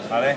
¿Vale?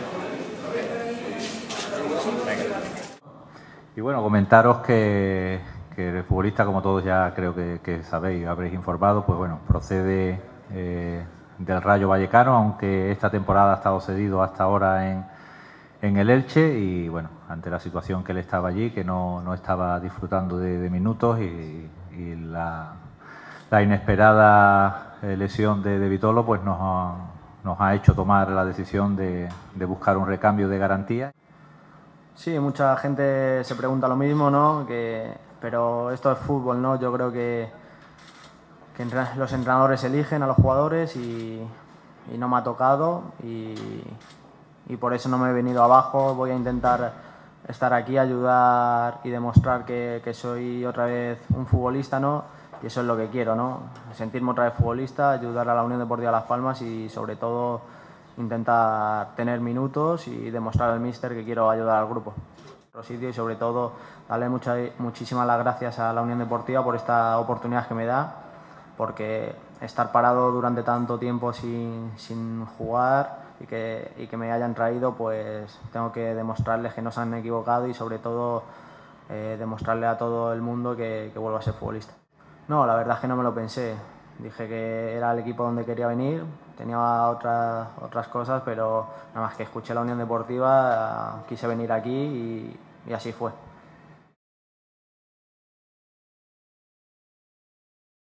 Venga. Y bueno, comentaros que el futbolista, como todos ya creo que sabéis, habréis informado, pues bueno, procede del Rayo Vallecano, aunque esta temporada ha estado cedido hasta ahora en el Elche y bueno, ante la situación que él estaba allí, que no estaba disfrutando de minutos y la inesperada lesión de Vitolo pues nos ha hecho tomar la decisión de buscar un recambio de garantía. Sí, mucha gente se pregunta lo mismo, ¿no? Pero esto es fútbol, ¿no? Yo creo que los entrenadores eligen a los jugadores y no me ha tocado y por eso no me he venido abajo. Voy a intentar estar aquí, ayudar y demostrar que soy otra vez un futbolista, ¿no? Y eso es lo que quiero, ¿no? Sentirme otra vez futbolista, ayudar a la Unión Deportiva Las Palmas y sobre todo intentar tener minutos y demostrar al míster que quiero ayudar al grupo. Y sobre todo darle muchísimas las gracias a la Unión Deportiva por esta oportunidad que me da, porque estar parado durante tanto tiempo sin jugar y que me hayan traído, pues tengo que demostrarles que no se han equivocado y sobre todo demostrarle a todo el mundo que vuelvo a ser futbolista. No, la verdad es que no me lo pensé. Dije que era el equipo donde quería venir, tenía otras cosas, pero nada más que escuché la Unión Deportiva, quise venir aquí y así fue.